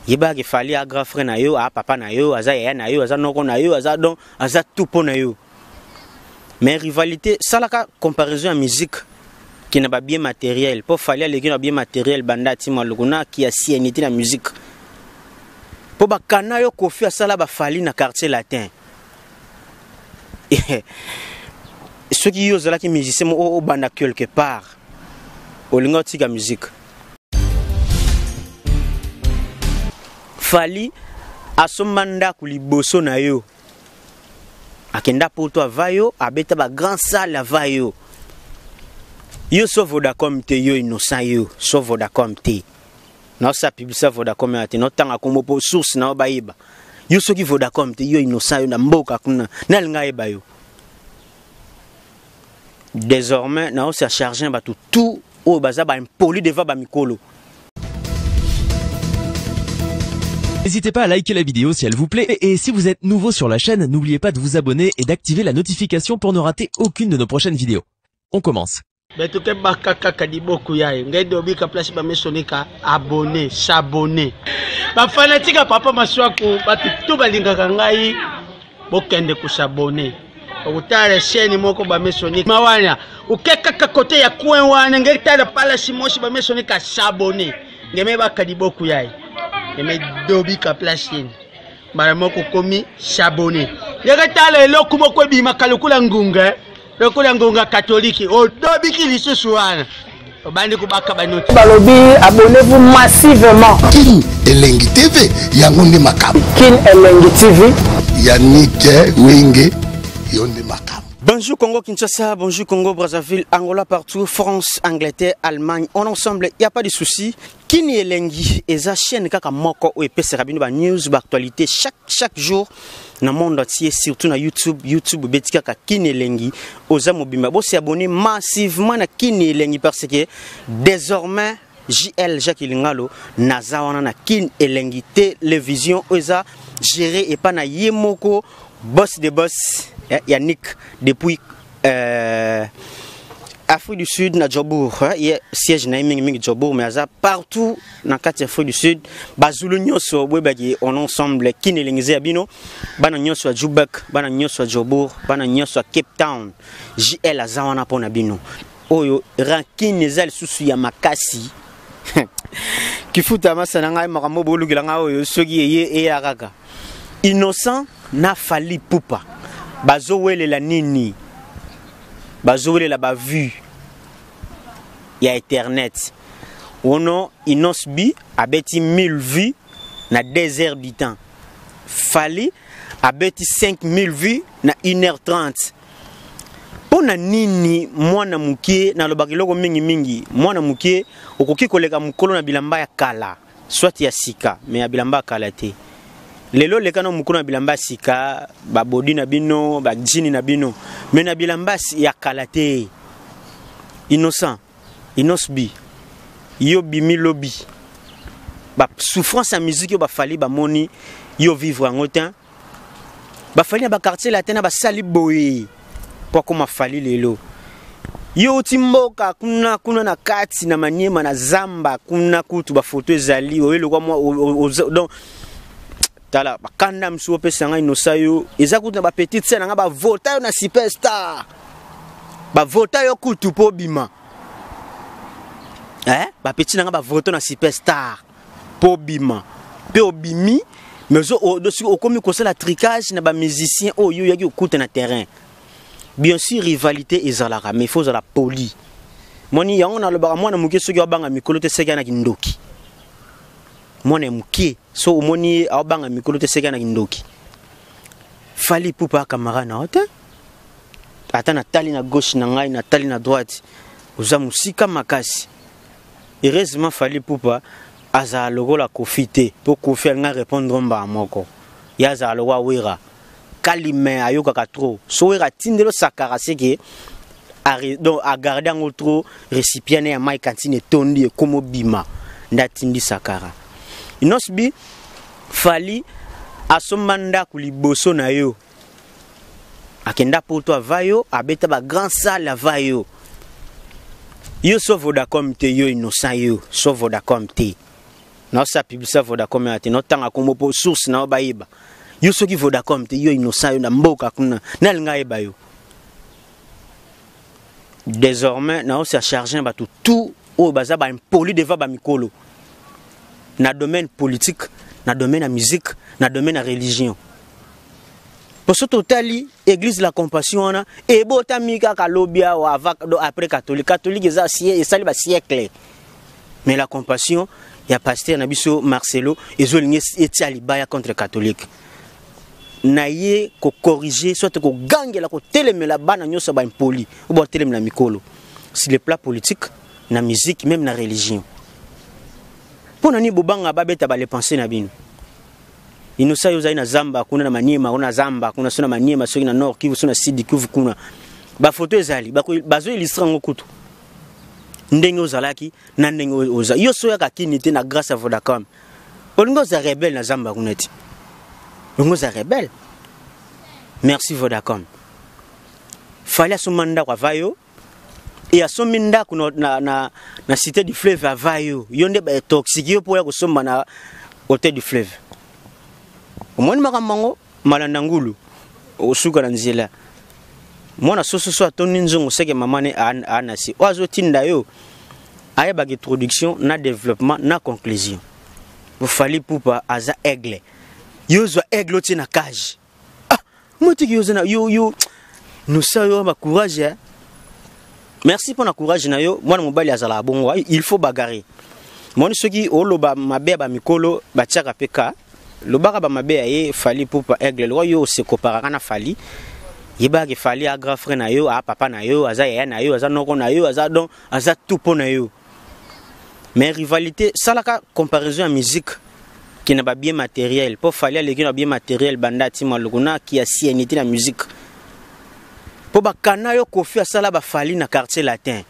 Yeba ki fali a grand frère na yo, a papa na yo, aza yaya na yo, aza noko na yo, aza don, aza tout po na yo. Mais rivalité, ça la comparaison à musique qui n'a pas bien matériel. Pour fali les qui n'a bien matériel banda tima luguna qui a sienité la musique. Pour ba kana yo kofi ça la ba fali na quartier latin. Ceux qui osent là qui musicien au banda quelque part. Au lingoti la musique. Fali a son mandat kuli boso na yo. Akenda pour toi vayo, abeta ba grand salle vayo. Yo so Vodacom te yo innocent yo, so Vodacom te. Na sa publicité Vodacom ate no tanga ko mopo source na obayiba. Yo so ki Vodacom te yo innocent yo na mboka kuna. Na linga eba yo. Désormais na o sa charger ba tout o baza ba impoli devant ba mikolo. N'hésitez pas à liker la vidéo si elle vous plaît et si vous êtes nouveau sur la chaîne, n'oubliez pas de vous abonner et d'activer la notification pour ne rater aucune de nos prochaines vidéos. On commence. Betuke bakaka kadiboku yae ngede obika place ba mesonika abonner s'abonner ba fanatika papa maswako batu to balingaka ngai bokende ku s'abonner okutala chaîne moko ba mesonika mawana ukeka kote ya coin wana ngeta pala simoshi ba mesonika s'abonner ngeme ba kadiboku yae ngeme dobika place mara moko komi s'abonner ngeta le kumoko bima kalukula ngunga Lokola ngonga catholique o dobiki lisusu wana obandi kubaka banoti balobi abonnez-vous massivement Kin Elengi TV yango nde makam Kin Elengi TV Yannick Wenge yonde makam. Bonjour Congo Kinshasa, bonjour Congo Brazzaville, Angola partout, France, Angleterre, Allemagne, on ensemble, il n'y a pas de souci. Kini Elengi eza chaîne kaka moko o epesa kabino ba news ba actualité chaque jour na monde entier, surtout na YouTube betika ka Kini Elengi oza mobimba bo se abonner massivement na Kini Elengi parce que désormais JL Jacques Lingalo nazawana na Kini Elengi télévision oza géré et pas na yemoko boss de boss Yannick depuis Afrique du Sud na Djobour, il y a siège na mingi Djobour mais ça partout dans quatre Afrique du Sud bazulu nyoso bwebagi on ensemble Kini Elengi abino bana nyoso a Joburg bana nyoso a Djobour bana nyoso a Cape Town JL azawana pona bino oyo rankine zal susu ya makasi kifuta masana ngai makambo bolugila nga oyo soki eye akaka innocent na fali pupa bazo wele la nini bazo wele la ba vue ya internet ono inosbi abeti 1000 vues na 2 heures du temps fali abeti 5000 vues na 1h30 pona nini mwana mukie na lobaki loko mingi mwana mukie okoki koleka mukolo na bilamba ya kala soit ya sika mais ya bilamba kala te lelo lekana mukolo na bilamba sika ba body na bino ba jini na bino mais na bilamba ya kala te innocent inosbi yo bimi lobby ba souffrance en musique yo ba fali ba moni yo vivre en autant ba fali ba quartier latin ba sali boye pour comment fali lelo yo timboka kuna na kati na manyema na zamba kuna kutu ba photo ezali oyelo kwa moi donc tala bakanda msuo pesa nga inosa yo eza kutu na ba petite scène nga ba vota yo na superstar ba vota yo kutu po bima ba petit nga ba voto na superstar po bima pe obimi mais au comme ko la tricage na ba musicien o yo yaki okuta na terrain bien sûr rivalité ezalaka mais il faut la poli moni yango na lobaka mwana muke soki obanga mikolo te seka na kindoki mwana muke so moni obanga mikolo te seka na kindoki fali pupa camarade na hota ata na tali na gauche na ngai na tali na droite uza musika makasi heureusement fali pupa aza lokola kofite pour kofi nga répondre mba moko yaza lowa wira kalime ayoka ka trop so wira tindelo sakara seke donc a garder en trop récipient ya mai cantine tondi comme bima ndatindi sakara inosbi fali asomanda kuliboso na yo akenda pour toi vayo abeta ba grand salle vayo yo so Vodacom te yo innocent yo so Vodacom te na sa publicité Vodacom ate no tanga kombo po source na bayiba yo soki Vodacom te yo innocent yo na mboka kuna na linga yeba yo désormais na osa charger ba tout o baza ba impoli devant ba mikolo na domaine politique na domaine la musique na domaine la religion pour ce totali église la compassion na e bota mika ka lobia wa après catholique ça et ça ba siècle mais la compassion ya pasteur Nabiso Marcelo ezolingi eti alibaya contre catholique naye ko corriger soit ko gangela ko telemela bana nyoso ba impoli ou ba telemela mikolo sur le plan politique na musique même na religion pona ni bobanga babeta ba le penser na bino inosa yo zaina zamba kuna na maniema kuna zamba kuna sona maniema soki na nord kivu sona sud kivu kuna ba photo ezali bazo illustre ngo kutu ndenge ozalaki na ndenge oza yo soya kakini te na grâce à Vodacom olingo za rebelle na zamba kuneti olingo za rebelle merci Vodacom fallait son mandat kwa vayo et à son mandat na cité du fleuve à vayo yonde ba toxique yo pour ya kosomba na hôtel du fleuve omoni makambango malandangulu osuka na nzela mwana soso atoni nzongo seke mamane anasi oazo tinda yo ayeba introduction na développement na conclusion vous fallait poupa aza aigle yozo aigle oti na cage motiki yozo na yo nous sayo ba courage merci pour na courage na yo mwana mobali azala bongo il faut bagarrer moni soki oloba mabe ba mikolo ba tiaka peka lobaka ba mabe ye fallait poupa aigle lo yo se comparera na fali yeba ke fali a grand frère na yo a papa na yo aza ya na yo aza noko na yo aza donc aza tout pour na yo mais rivalité ça la comparaison en musique qui n'a pas bien matériel pour fali les qui n'a bien matériel banda tima lokuna qui a sienité la musique pour ba kana yo kofi asala ba fali na quartier latin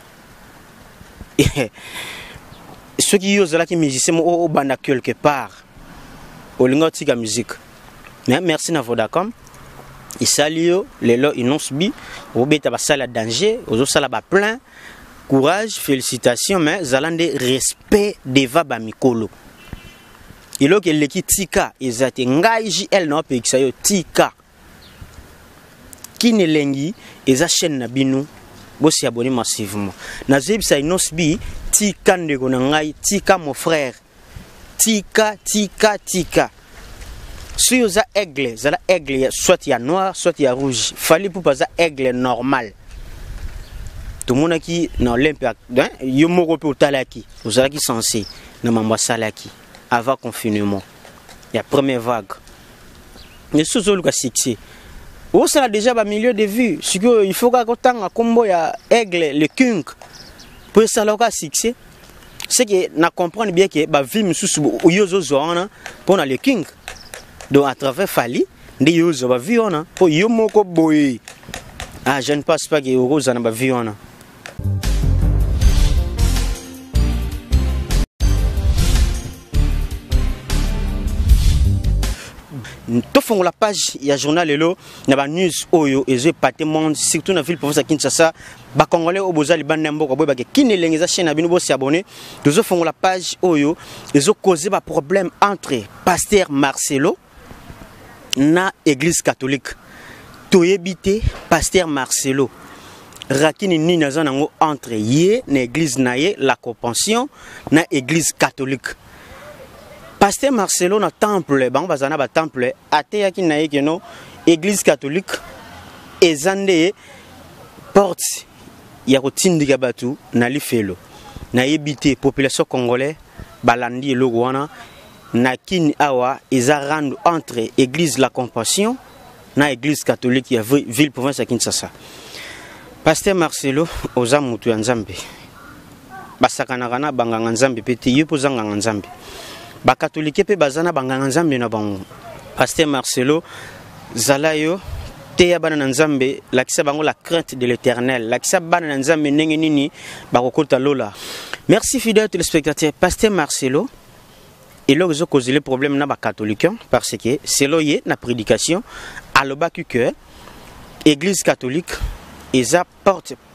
ceux qui osent là qui musicien au banda quelque part au lingoti la musique mais merci na Vodacom Isalio, les lois inonsbi, au bêta basala danger, aux autres sala plein, courage, félicitations, mais zalande respect devant bamikolo. Il y a qui tika, ils ont engagé elle n'a pas eu tika. Qui ne lengi, ils ont chaîne na binu, bossi abonné massivement. Nazib sa inosbi, tika ndegonangai, tika mon frère, tika. Si vous avez aigle, vous avez aigle, soit il y a noir, soit il y a rouge. Fallait pour pas aigle normal. Tout le monde qui dans l'impact, il y a un peu de talaki, vous avez qui censé, dans ma salaki, avant confinement. Il y a première vague. Mais sous le cas succès. Vous ça déjà un milieu de vue. Il faut qu'autant à combo il y a aigle, le king, pour ça le cas succès. C'est que na comprendre bien que ba vie sous ou yozo zoana pour na le king. Donc à travers Fali, des choses va vivre pour yomoko boy. Ah, je ne pense pas que Rose en va vivre. Tout fond la page, il y a journal lelo, il y a news oyo, et je pâté monde surtout dans la ville province Kinshasa, ba congolais au bozali banembo ko boy ba ki ne lengeza chaîne abino bo s'abonner. Tout fond la page oyo, ils ont causé ba problème entre pasteur Marcelo na église catholique toyebité pasteur Marcelo rakini ni nazanango entre ye na église naye la compassion na église catholique pasteur Marcelo na temple bango bazana ba temple ateyaki naye keno église catholique ezande porte ya kotindika batu na lifelo na yebité population congolais balandi eloko wana Nakini awa isa rendre entre église la compassion na église catholique ya ville province ya Kinshasa. Pasteur Marcelo oza mutu ya Nzambe. Basakana kana banganga Nzambe pete yepo zanganga Nzambe. Ba catholique pe bazana banganga Nzambe na bango. Pasteur Marcelo zalayo te ya bana Nzambe lakisa bango la crainte de l'Éternel. Lakisa bana Nzambe ndenge nini bakokota lola. Merci fidèles téléspectateurs. Pasteur Marcelo et là, ils ont causé le problème dans les catholiques parce que c'est là la prédication à l'obak que l'église catholique ils apportent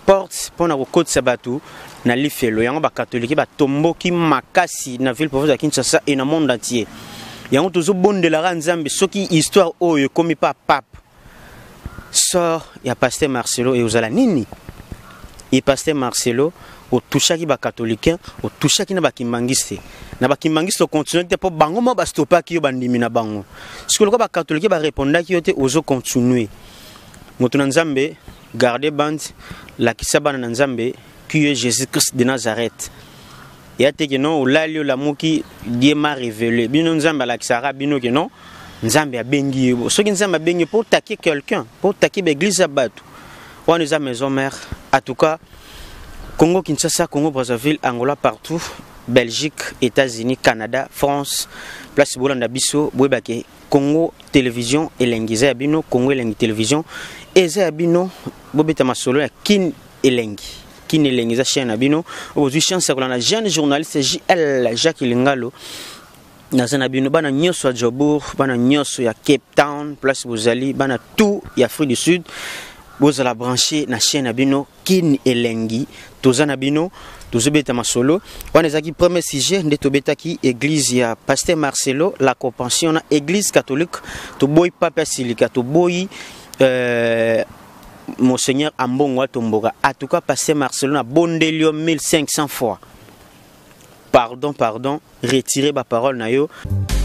porte pour na kokotisa bato na lifelo yango ba catholique ba tomboki makasi na ville province ya Kinshasa et na monde entier yango tozo bondela nzambe soki histoire oyo komi pa pape sort ya pasteur Marcelo et ozala nini et pasteur Marcelo au touchaki ba catholicain au touchaki na ba kimbangiste continue te po bango mo ba stopaki yo bandimi na bango siko ko ba catholique ba répondaki yo te ozo continuer moto na nzambe garder band la kisaba na nzambe qui est Jésus Christ de Nazareth ya te que non olalio la muki Dieu m'a révélé bino nzambe la kisara bino que non nzambe a bengi soki nzambe a bengi pour taquer quelqu'un pour taquer l'église à batu on nous a maison mère en tout cas Congo Kinshasa Congo Brazzaville Angola partout Belgique États-Unis Canada France place bolanda biso boebake Congo télévision elengi za bino Congo elengi télévision eza bino bobeta masolo ya kin elengi za chaîne bino aujourd'hui chance ko na jeune journaliste JL Jacques Lingalo na zana bino bana nyoso ya Jobour bana nyoso ya Cape Town place bozali bana tout ya Afrique du Sud bozala branché na chaîne bino kin elengi tozana bino tozobeta masolo wana ezaki premier sujet nde tobetaki église ya pasteur Marcelo la compassion na église catholique to boy papa silika to boy Monseigneur Ambongo Tomboga en tout cas pasteur Marcelo na bondelio 1500 fois pardon retirer ma parole na yo